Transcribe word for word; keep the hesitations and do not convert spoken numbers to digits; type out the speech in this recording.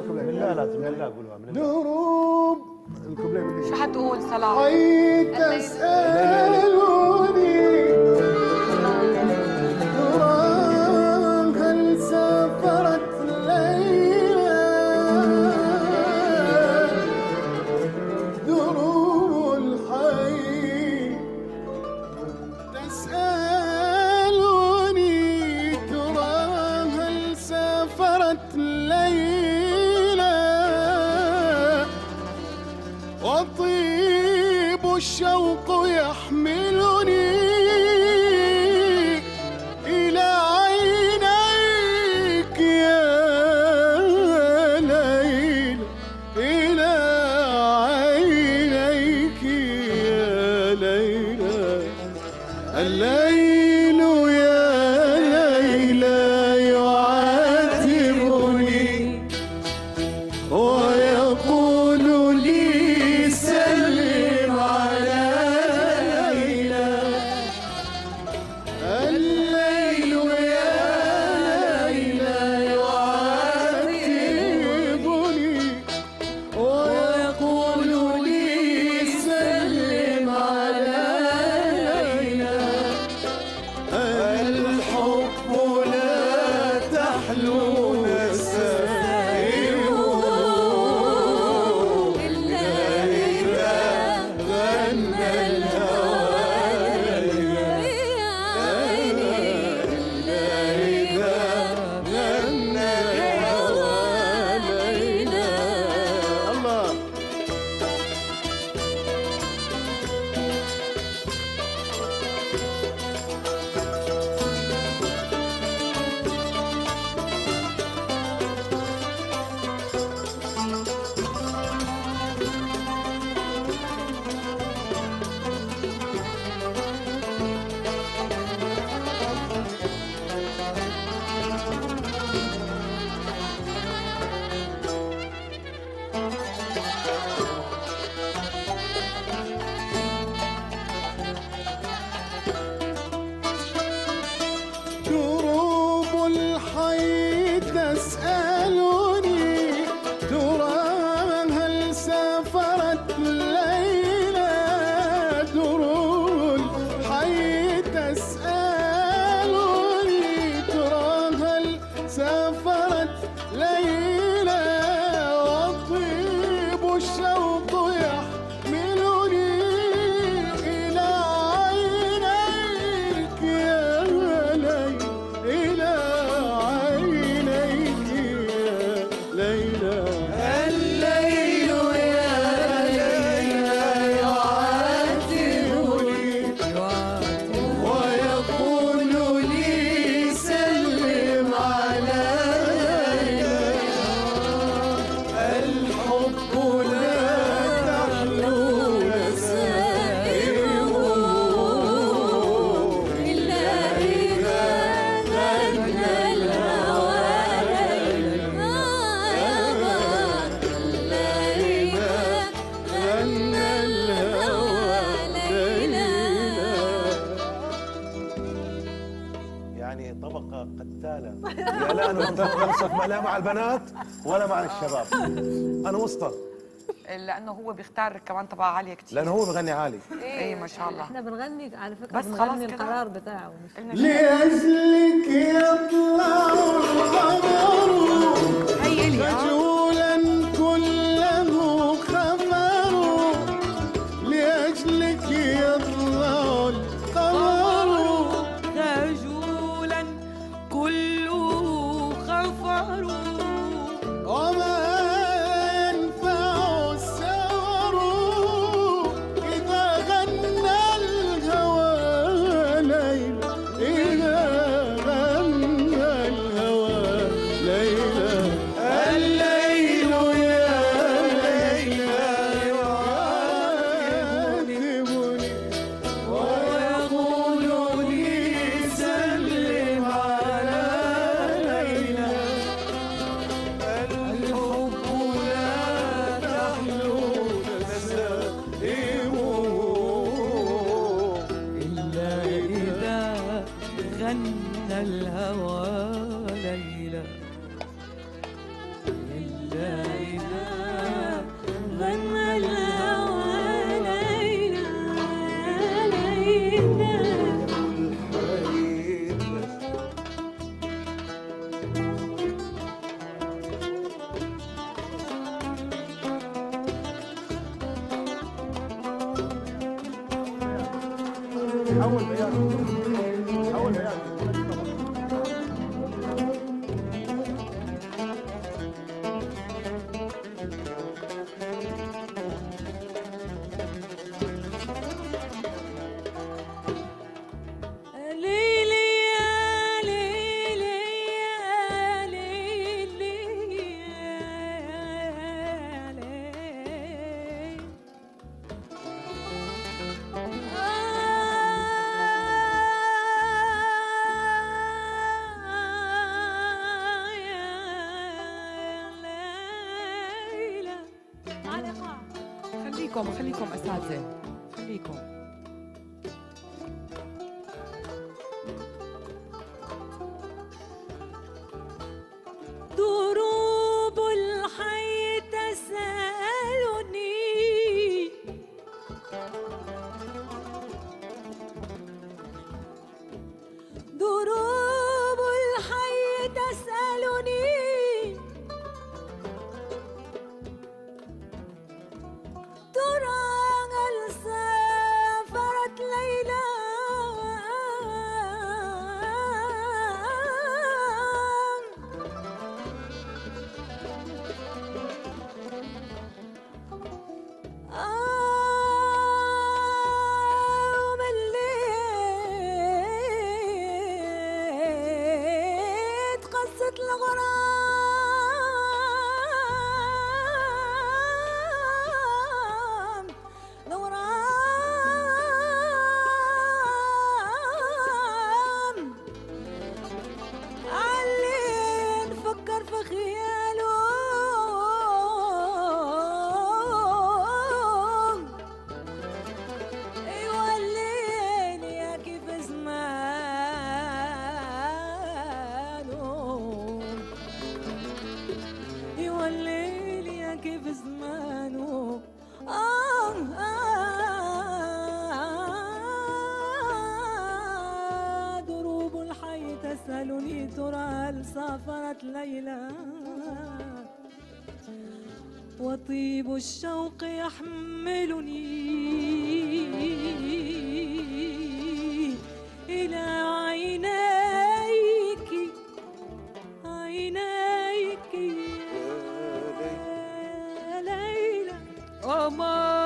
لا لازم لا اقولها من دروب الكوبليه. شو حتقول صلاح؟ حيت تسألوني ترى هل سافرت ليلى دروب الحي تسألوني ترى هل سافرت ليلى وطيب الشوق يحملني إلى عينيك يا ليل إلى عينيك يا ليلى الليل يا ليلى يعاتبني ويقول لي سلم على ليلى الليل يا ليلى يعاتبني ويقول لي سلم على ليلى الحب لا تحلو نسائمه إلا إذا غنى الهوى ليلى إلا إذا غنى الهوى ليلى الله. دروب الحي تسألني ترى هل سافرت ليلى دروب الحي تسألني ترى هل سافرت ليلى وطيب الشوق يحملني إلى عينيك يا ليل إلى عينيك يا ليلى الليل يا ليلى يعاتبني ويقول لي سلم على ليلى الحب لا تحلو نسائمه إلا إذا غنى الهوى ليلى إلا إذا غنى الهوى ليلى. يعني طبقة قتالة يا لا أنا منصف لا مع البنات ولا مع الشباب، أنا وسطى لانه هو بيختار كمان تبع عاليه كثير لأنه هو بغني عالي. ايه ما شاء الله. احنا بنغني على فكره، بس خلاص بنغني كده. القرار بتاعه مش لأجلك يطلع القمر هيلي رجولا كله خمر لأجلك يطلع القمر رجولا كله خفر وما ينفع السمر إذا غنى الهوى ليل إذا غنى الهوى ليل الليل يا ليلى يعاتبني ويقول لي سلم على ليلى حول بيان حول بيان خليكم خليكم اساتذه خليكم. دروب الحي تسألني دروب الحي تسألني ترى هل سافرت ليلى ومليت قصة الغرام الغرام علي نفكر في خياله يوليني يا كيف زمانه يوليني يا كيف زمانه آه آه دروب الحي تسألني ترى هل سافرت ليلى وطيب الشوق يحملني إلى عينيك عينيك يا ليلى. أمان